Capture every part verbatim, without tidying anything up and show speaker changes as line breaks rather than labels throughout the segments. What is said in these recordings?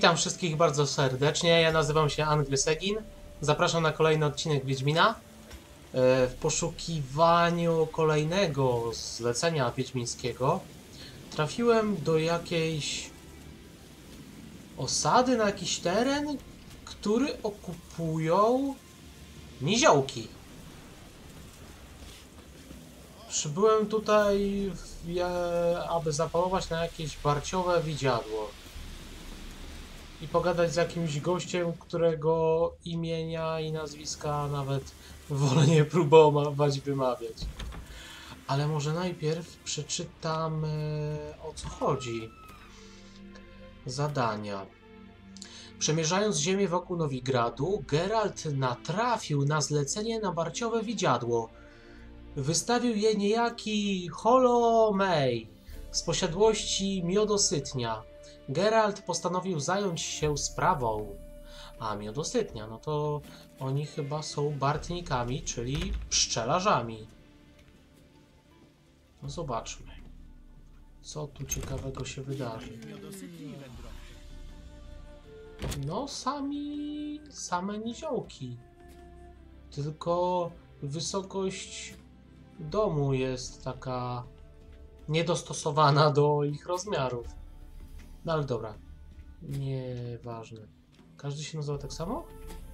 Witam wszystkich bardzo serdecznie, ja nazywam się Anglysegin. Zapraszam na kolejny odcinek Wiedźmina. W poszukiwaniu kolejnego zlecenia wiedźmińskiego trafiłem do jakiejś osady, na jakiś teren, który okupują niziołki. Przybyłem tutaj, aby zapalować na jakieś barciowe widziadło i pogadać z jakimś gościem, którego imienia i nazwiska nawet wolę nie próbować wymawiać. Ale może najpierw przeczytam, o co chodzi. Zadania. Przemierzając ziemię wokół Nowigradu, Geralt natrafił na zlecenie na barciowe widziadło. Wystawił je niejaki Holomej z posiadłości Miodosytnia. Geralt postanowił zająć się sprawą. A Miodosytnia, no to oni chyba są bartnikami, czyli pszczelarzami. No zobaczmy, co tu ciekawego się wydarzy. No sami, same niziołki. Tylko wysokość domu jest taka niedostosowana do ich rozmiarów. No ale dobra, nieważne. Każdy się nazywa tak samo?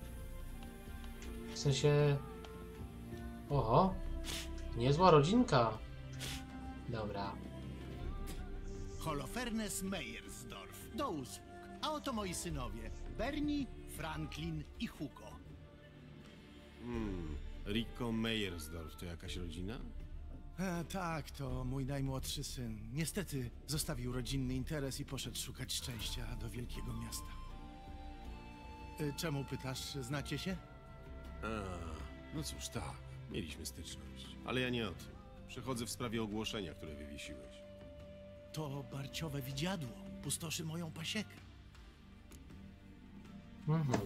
W sensie... Oho, niezła rodzinka. Dobra.
Holofernes Meyersdorf, do usług. A oto moi synowie, Bernie, Franklin i Hugo.
Hmm, Rico Meyersdorf to jakaś rodzina?
E, tak, to mój najmłodszy syn. Niestety zostawił rodzinny interes i poszedł szukać szczęścia do wielkiego miasta. E, czemu pytasz, znacie się?
A, no cóż, tak, mieliśmy styczność. Ale ja nie o tym. Przychodzę w sprawie ogłoszenia, które wywiesiłeś.
To barciowe widziadło. Pustoszy moją pasiekę.
Mhm.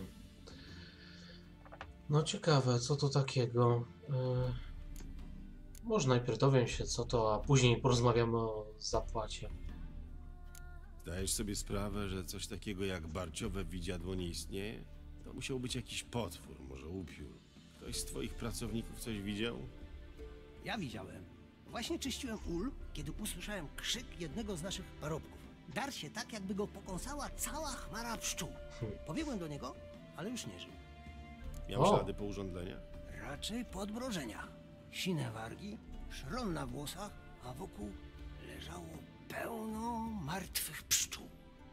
No ciekawe, co to takiego. Yy... Może najpierw dowiem się, co to, a później porozmawiamy o zapłacie.
Zdajesz sobie sprawę, że coś takiego jak barciowe widziadło nie istnieje? To musiał być jakiś potwór, może upiór. Ktoś z twoich pracowników coś widział?
Ja widziałem. Właśnie czyściłem ul, kiedy usłyszałem krzyk jednego z naszych parobków. Darł się tak, jakby go pokąsała cała chmara pszczół.
Hmm.
Pobiegłem do niego, ale już nie żył.
Miał
O.
ślady po urządzeniach?
Raczej podmrożenia. Sine wargi, szron na włosach, a wokół leżało pełno martwych pszczół.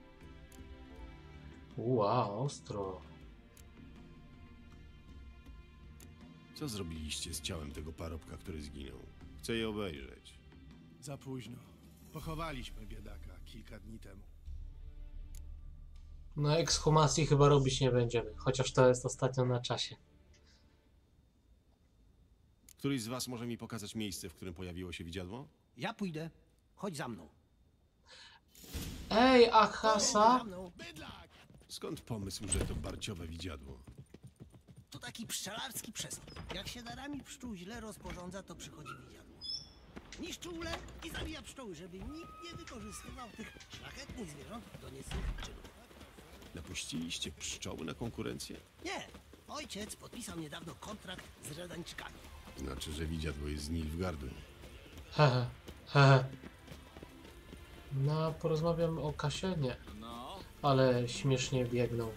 Ła, ostro.
Co zrobiliście z ciałem tego parobka, który zginął? Chcę je obejrzeć.
Za późno. Pochowaliśmy biedaka kilka dni temu.
No ekshumacji chyba robić nie będziemy, chociaż to jest ostatnio na czasie.
Któryś z was może mi pokazać miejsce, w którym pojawiło się widziadło?
Ja pójdę. Chodź za mną.
Ej,
Za
Akasa!
mną.
Skąd pomysł, że to barciowe widziadło?
To taki pszczelarski przesąd. Jak się darami pszczół źle rozporządza, to przychodzi widziadło. Niszczy ule i zabija pszczoły, żeby nikt nie wykorzystywał tych szlachetnych zwierząt do niecnych czynów.
Napuściliście pszczoły na konkurencję?
Nie. Ojciec podpisał niedawno kontrakt z Redańczykami.
Znaczy, że widziadło jest z Nilfgaardu.
Hehe, hehe. No, porozmawiam o Kasienie. Ale śmiesznie biegną.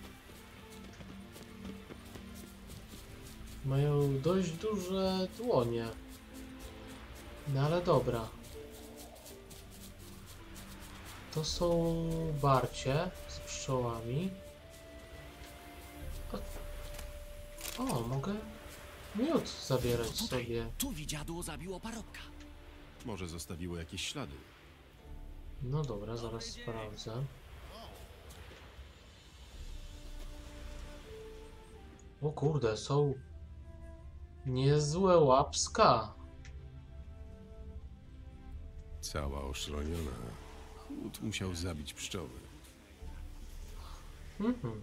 Mają dość duże dłonie. No ale dobra. To są barcie z pszczołami. O, o mogę miód zabierać sobie.
Tu widziadło zabiło parobka.
Może zostawiło jakieś ślady.
No dobra, zaraz sprawdzę. O kurde, są niezłe łapska.
Cała oszroniona. Chłód musiał zabić pszczoły.
Mhm.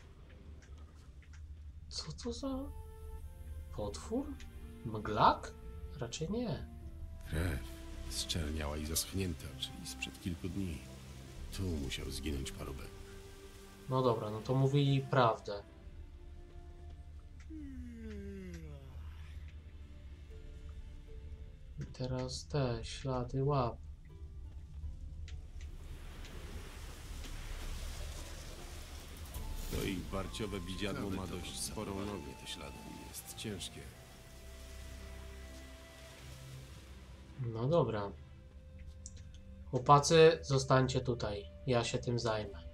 Co to za potwór? Mglak? Raczej nie.
Krew zczerniała i zaschnięta, czyli sprzed kilku dni. Tu musiał zginąć parobek.
No dobra, no to mówili prawdę. I teraz te ślady łap.
To ich barciowe widziadło ma dość sporą nogę, te ślady. Jest ciężkie.
No dobra. Chłopacy, zostańcie tutaj. Ja się tym zajmę.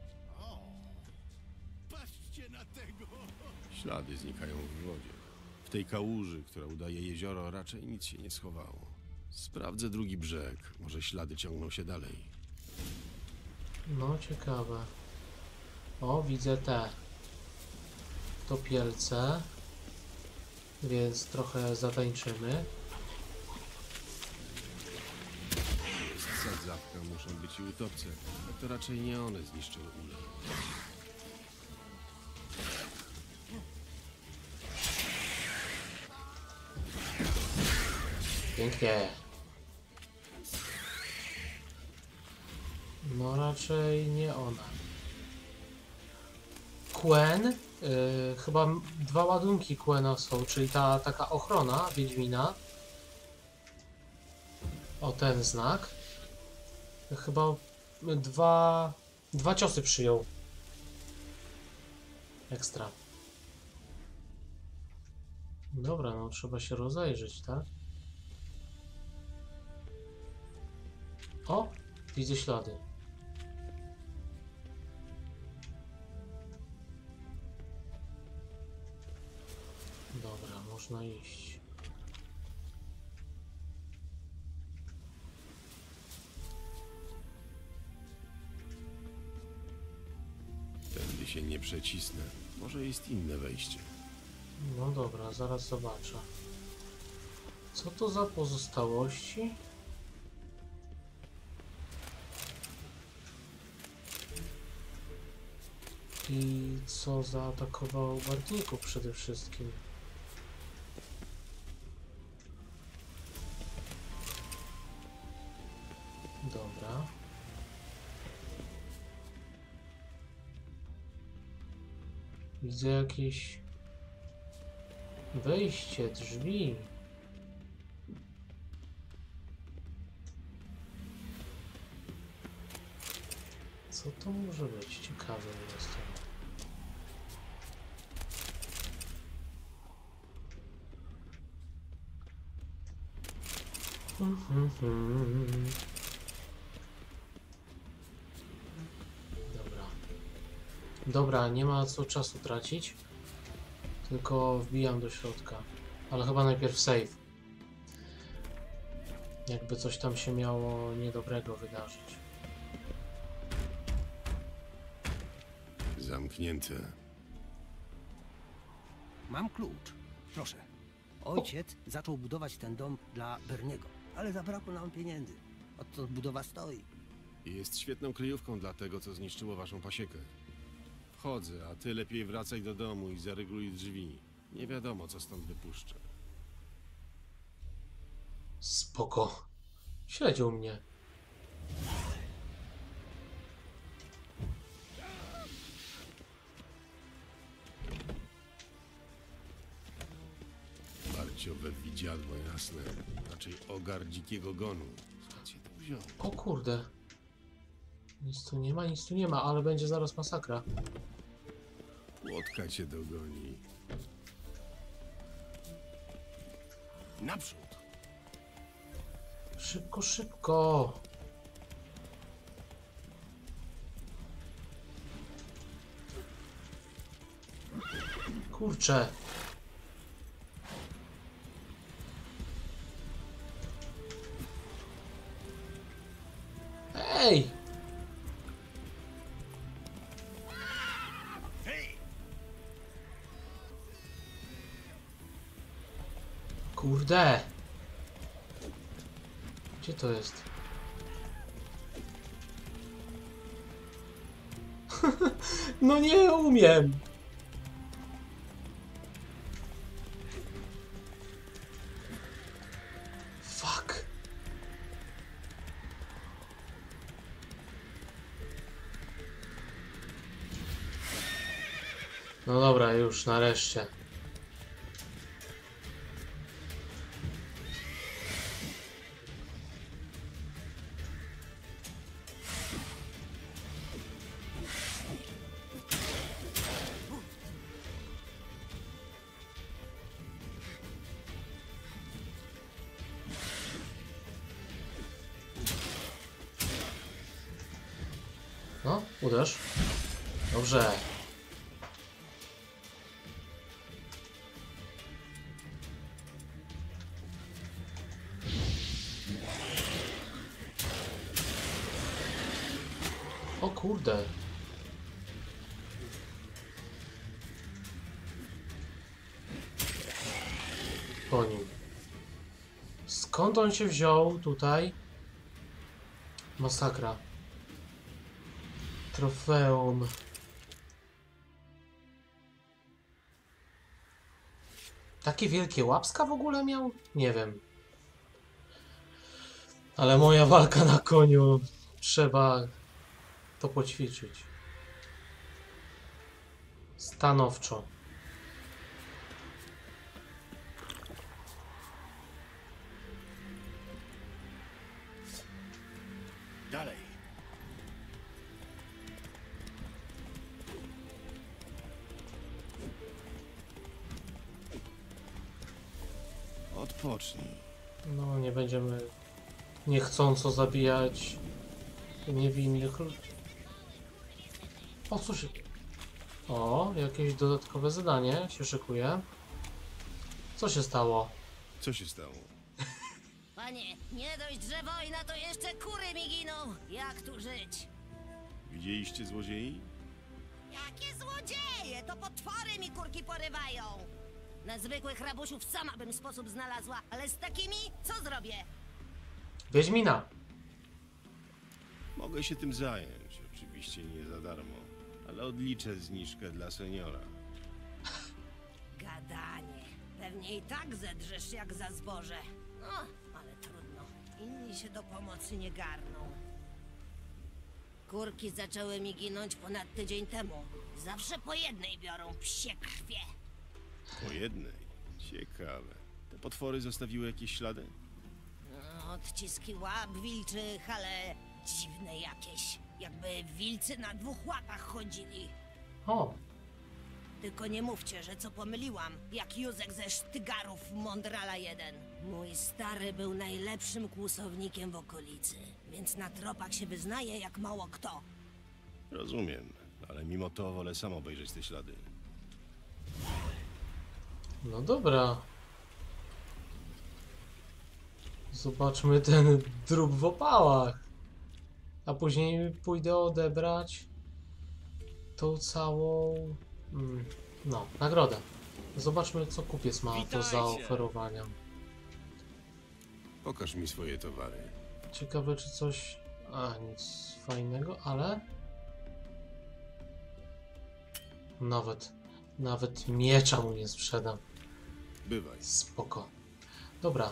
Patrzcie na tego!
Ślady znikają w wodzie. W tej kałuży, która udaje jezioro, raczej nic się nie schowało. Sprawdzę drugi brzeg. Może ślady ciągną się dalej.
No, ciekawe. O, widzę te topielce. Więc trochę zatańczymy.
Jest sadzawka, muszą być i utopce. A to raczej nie one zniszczyły ulę.
Pięknie. No raczej nie ona. Quen. Yy, chyba m- dwa ładunki Quena są, czyli ta taka ochrona Wiedźmina. O, ten znak. Chyba dwa, dwa ciosy przyjął. Ekstra. Dobra, no trzeba się rozejrzeć, tak? O, widzę ślady. Dobra, można iść.
Tędy się nie przecisnę. Może jest inne wejście.
No dobra, zaraz zobaczę. Co to za pozostałości? I co zaatakowało Bartników przede wszystkim? Dobra. Widzę jakieś wejście, drzwi. Co to może być? Ciekawy jestem. Dobra. Dobra, nie ma co czasu tracić. Tylko wbijam do środka. Ale chyba najpierw save. Jakby coś tam się miało niedobrego wydarzyć.
Zamknięte.
Mam klucz. Proszę. Ojciec zaczął budować ten dom dla Berniego, ale zabrakło nam pieniędzy. Odtąd budowa stoi.
Jest świetną kryjówką dla tego, co zniszczyło waszą pasiekę. Wchodzę, a ty lepiej wracaj do domu i zarygluj drzwi. Nie wiadomo, co stąd wypuszczę.
Spoko. Śledził mnie.
Barciowe widziadło jasne. Raczej ogar dzikiego gonu. Skąd się to wziął?
O kurde. Nic tu nie ma, nic tu nie ma, ale będzie zaraz masakra.
Łotka cię dogoni.
Naprzód!
Szybko, szybko. Kurczę. Ej! Kurde. Gdzie to jest? No nie umiem. Fuck. No dobra, już nareszcie. No, uderz. Dobrze. O kurde. Po nim. Skąd on się wziął tutaj? Masakra. Trofeum. Takie wielkie łapska w ogóle miał? Nie wiem. Ale moja walka na koniu. Trzeba to poćwiczyć. Stanowczo.
Dalej. Odpocznij.
No, nie będziemy niechcąco zabijać niewinnych ludzi. O, co się... O, jakieś dodatkowe zadanie się szykuje. Co się stało?
Co się stało?
Panie, nie dość, że wojna, to jeszcze kury mi giną. Jak tu żyć?
Widzieliście złodziei?
Jakie złodzieje! To potwory mi kurki porywają. Na zwykłych rabusiów sama bym sposób znalazła, ale z takimi co zrobię?
Wiedźmina.
Mogę się tym zająć. Oczywiście nie za darmo. Ale odliczę zniżkę dla seniora.
Gadanie. Pewnie i tak zedrzesz jak za zboże. No, ale trudno. Inni się do pomocy nie garną. Kurki zaczęły mi ginąć ponad tydzień temu. Zawsze po jednej biorą psie krwie.
Po jednej. Ciekawe. Te potwory zostawiły jakieś ślady?
No, odciski łap wilczych, ale dziwne jakieś. Jakby wilcy na dwóch łapach chodzili.
O,
Tylko nie mówcie, że co pomyliłam, jak Józek ze Sztygarów Mondrala jeden. Mój stary był najlepszym kłusownikiem w okolicy, więc na tropach się wyznaje jak mało kto.
Rozumiem. Ale mimo to wolę sam obejrzeć te ślady.
no dobra. Zobaczmy ten drób w opałach. A później pójdę odebrać tą całą... Mm, no, nagrodę. Zobaczmy, co kupiec ma do zaoferowania.
Pokaż mi swoje towary.
Ciekawe, czy coś... A, nic fajnego, ale... Nawet... Nawet miecza mu nie sprzedam.
Bywaj.
Spoko. Dobra.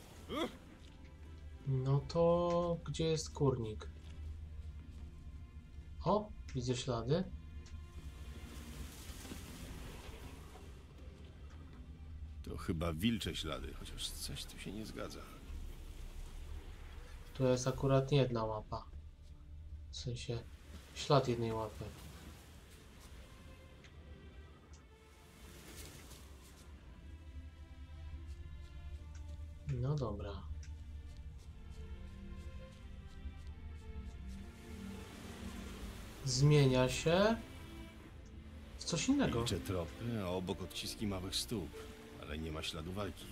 No to... Gdzie jest kurnik? O, widzę ślady.
To chyba wilcze ślady, chociaż coś tu się nie zgadza.
Tu jest akurat jedna łapa. W sensie... Ślad jednej łapy. No dobra. Zmienia się w coś innego.
Wilcze tropy, a obok odciski małych stóp. Ale nie ma śladu walki.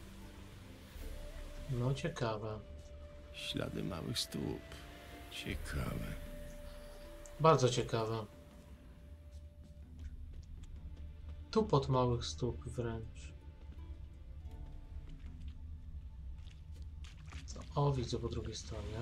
No ciekawe.
Ślady małych stóp. Ciekawe.
Bardzo ciekawe. Tu pod małych stóp wręcz. O, widzę po drugiej stronie.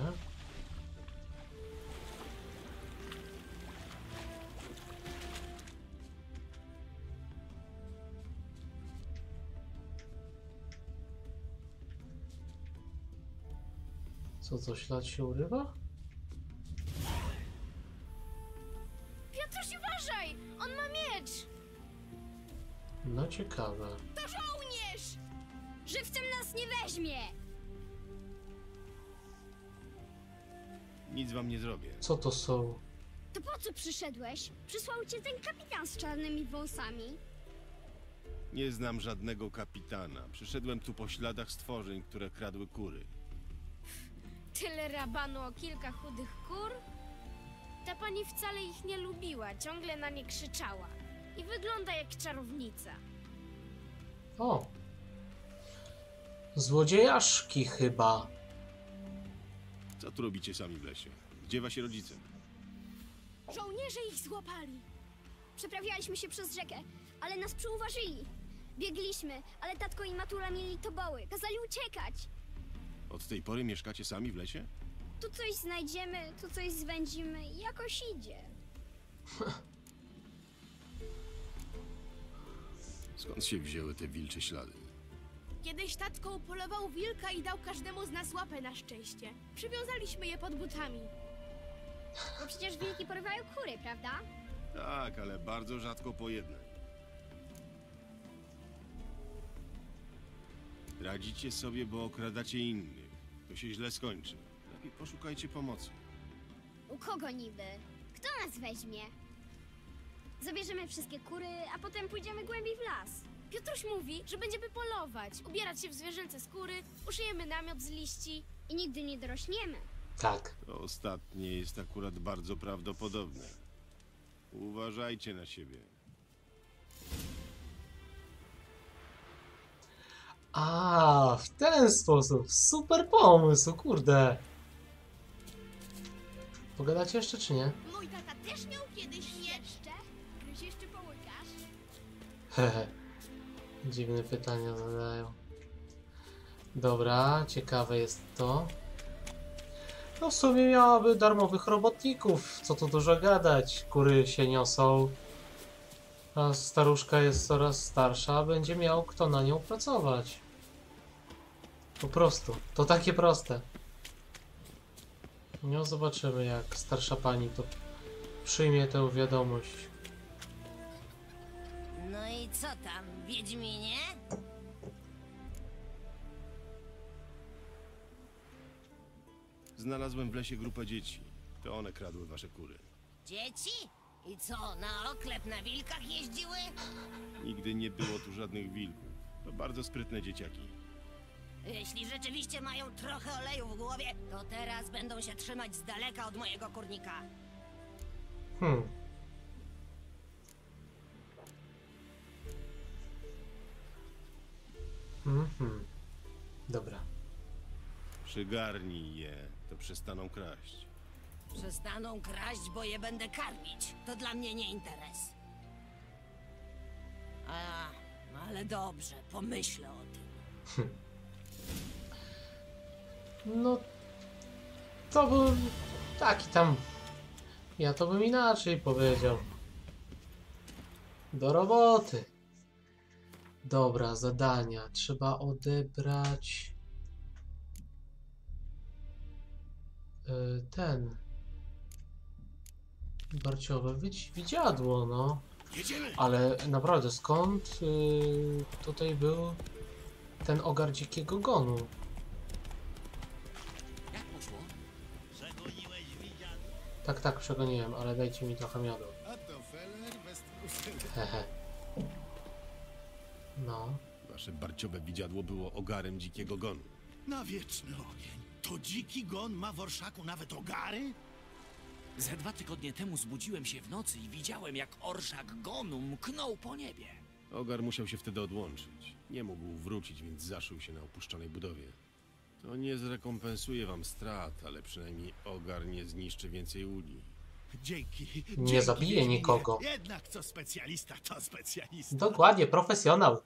Co, co, ślad się urywa?
Piotruś, uważaj! On ma miecz!
No ciekawe.
To żołnierz! Żywcem nas nie weźmie!
Nic wam nie zrobię.
Co to są?
To po co przyszedłeś? Przysłał cię ten kapitan z czarnymi wąsami.
Nie znam żadnego kapitana. Przyszedłem tu po śladach stworzeń, które kradły kury.
Tyle rabanu o kilka chudych kur? Ta pani wcale ich nie lubiła, ciągle na nie krzyczała. I wygląda jak czarownica.
O! Złodziejaszki chyba.
Co tu robicie sami w lesie? Gdzie wasi rodzice?
Żołnierze ich złapali. Przeprawialiśmy się przez rzekę, ale nas przyuważyli. Biegliśmy, ale tatko i matura mieli toboły. Kazali uciekać.
Od tej pory mieszkacie sami w lesie?
Tu coś znajdziemy, tu coś zwędzimy i jakoś idzie.
Skąd się wzięły te wilcze ślady?
Kiedyś tatko upolował wilka i dał każdemu z nas łapę na szczęście. Przywiązaliśmy je pod butami.
Bo przecież wilki porywają kury, prawda?
Tak, ale bardzo rzadko po jednej. Radzicie sobie, bo okradacie innych. To się źle skończy. Lepiej poszukajcie pomocy.
U kogo niby? Kto nas weźmie? Zabierzemy wszystkie kury, a potem pójdziemy głębiej w las.
Piotruś mówi, że będziemy polować, ubierać się w zwierzęce skóry, uszyjemy namiot z liści.
I nigdy nie dorośniemy.
Tak.
To ostatnie jest akurat bardzo prawdopodobne. Uważajcie na siebie.
A, w ten sposób. Super pomysł, kurde. Pogadacie jeszcze czy nie?
Mój tata też miał kiedyś miecz.
Jeszcze? Gryź jeszcze połykasz?
Hehe. Dziwne pytania zadają. Dobra, ciekawe jest to. No w sumie miałaby darmowych robotników. Co tu dużo gadać. Kury się niosą. A staruszka jest coraz starsza. Będzie miał kto na nią pracować. Po prostu. To takie proste. No zobaczymy jak starsza pani to przyjmie tę wiadomość.
No i co tam, Wiedźminie?
Znalazłem w lesie grupę dzieci. To one kradły wasze kury.
Dzieci? I co, na oklep na wilkach jeździły?
Nigdy nie było tu żadnych wilków. To bardzo sprytne dzieciaki.
Jeśli rzeczywiście mają trochę oleju w głowie, to teraz będą się trzymać z daleka od mojego kurnika.
Hmm. Mhm. Dobra.
Przygarnij je, to przestaną kraść.
Przestaną kraść, bo je będę karmić. To dla mnie nie interes. A, ale dobrze, pomyślę o tym.
No, to był taki tam. Ja to bym inaczej powiedział. Do roboty. Dobra, zadania. Trzeba odebrać yy, ten barciowe widz- widziadło, no. Ale naprawdę, skąd yy, tutaj był ten ogar dzikiego gonu?
Jak poszło?
Tak, tak, przegoniłem, ale dajcie mi trochę miodu.
A to feller bez truskawek.
Hehe. No.
Wasze barciowe widziadło było ogarem dzikiego gonu.
Na wieczny ogień. To dziki gon ma w orszaku nawet ogary?
Ze dwa tygodnie temu zbudziłem się w nocy i widziałem, jak orszak gonu mknął po niebie.
Ogar musiał się wtedy odłączyć. Nie mógł wrócić, więc zaszył się na opuszczonej budowie. To nie zrekompensuje wam strat, ale przynajmniej ogar nie zniszczy więcej uli.
Dzięki.
Nie
dzięki,
zabije
Wiedźminie.
nikogo.
Jednak co specjalista, to specjalista.
Dokładnie, profesjonal.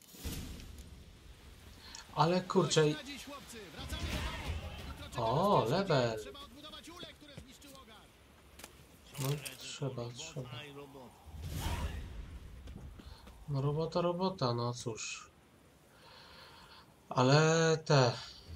Ale kurczę.
Na dziś, chłopcy, wracamy do domu.
O, level.
Trzeba odbudować ule, które zniszczył ogar.
No trzeba, trzeba. No robota, robota, no cóż. Ale te.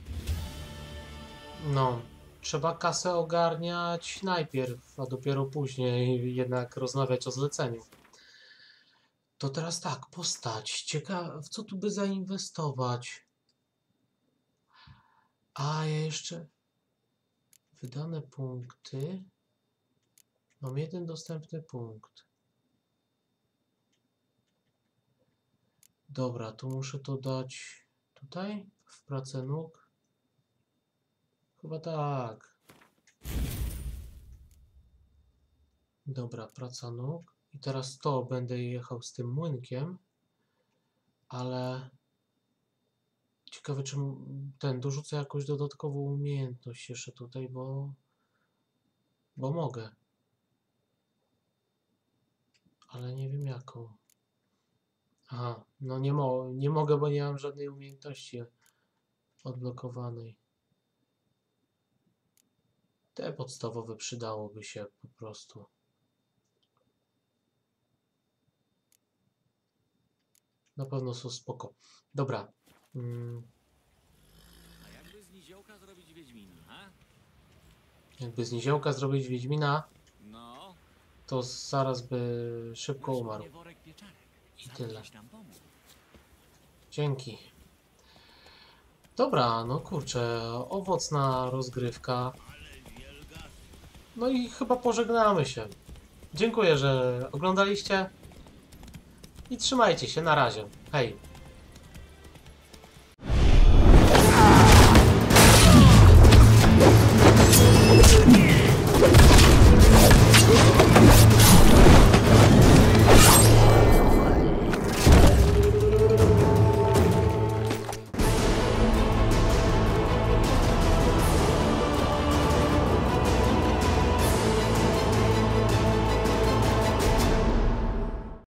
No. Trzeba kasę ogarniać najpierw, a dopiero później jednak rozmawiać o zleceniu. To teraz tak, postać. Ciekawe, w co tu by zainwestować? A, ja jeszcze... Wydane punkty. Mam jeden dostępny punkt. Dobra, tu muszę to dać tutaj, w pracę nóg. Chyba tak. Dobra, praca nóg. I teraz to będę jechał z tym młynkiem. Ale... Ciekawe, czy ten dorzucę jakąś dodatkową umiejętność jeszcze tutaj, bo... Bo mogę. Ale nie wiem jaką. Aha, no nie, mo nie mogę, bo nie mam żadnej umiejętności odblokowanej. Te podstawowe przydałoby się po prostu. Na pewno są spoko. Dobra. Mm.
A jakby z niziołka zrobić Wiedźmina, a?
Jakby z niziołka zrobić Wiedźmina,
No.
to zaraz by szybko umarł.
Worek pieczarek.
I tyle.
Nam pomóc.
Dzięki. Dobra, no kurczę, owocna rozgrywka. No i chyba pożegnamy się. Dziękuję, że oglądaliście. I trzymajcie się, na razie. Hej.
Yeah.